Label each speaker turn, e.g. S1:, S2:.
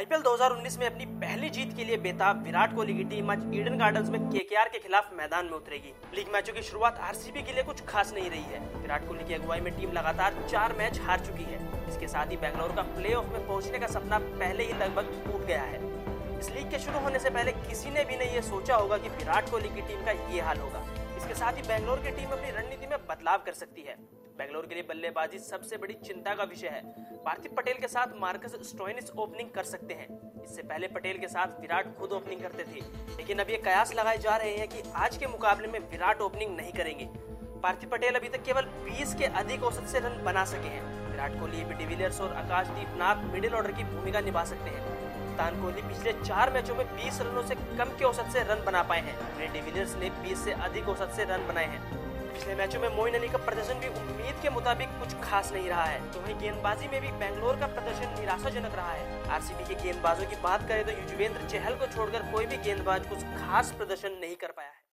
S1: IPL 2019 में अपनी पहली जीत के लिए बेताब विराट कोहली की टीम आज ईडन गार्डन्स में केकेआर के खिलाफ मैदान में उतरेगी। लीग मैचों की शुरुआत आरसीबी के लिए कुछ खास नहीं रही है। विराट कोहली की अगुवाई में टीम लगातार 4 मैच हार चुकी है। इसके साथ ही बेंगलुरु का प्लेऑफ में पहुंचने का सपना पहले ही लगभग टूट गया है। इस लीग के शुरू होने से पहले किसी ने भी नहीं ये सोचा होगा कि विराट कोहली की टीम का ये हाल होगा। इसके साथ ही बेंगलुरु की टीम अपनी रणनीति में बदलाव कर सकती है। बेंगलुरु के लिए बल्लेबाजी सबसे बड़ी चिंता का विषय है। पार्थिव पटेल के साथ मार्कस स्टोइनिस ओपनिंग कर सकते हैं। इससे पहले पटेल के साथ विराट खुद ओपनिंग करते थे, लेकिन अब ये कयास लगाए जा रहे हैं कि आज के मुकाबले में विराट ओपनिंग नहीं करेंगे। पार्थिव पटेल अभी तक केवल 20 के अधिक औसत से रन बना सके हैं। विराट कोहली, एबी डिविलियर्स और आकाशदीप नाथ मिडिल ऑर्डर की भूमिका निभा सकते हैं। कप्तान कोहली पिछले 4 मैचों में 20 रनों से कम के औसत से रन बना पाए हैं। वहीं डिविलियर्स ने 20 से अधिक औसत से रन बनाए हैं। पिछले मैचों में मोइन अली का प्रदर्शन भी उम्मीद के मुताबिक कुछ खास नहीं रहा है। तो वहीं गेंदबाजी में भी बेंगलोर का प्रदर्शन निराशाजनक रहा है। आरसीबी के गेंदबाजों की बात करें तो युजवेंद्र चहल को छोड़कर कोई भी गेंदबाज कुछ खास प्रदर्शन नहीं कर पाया है।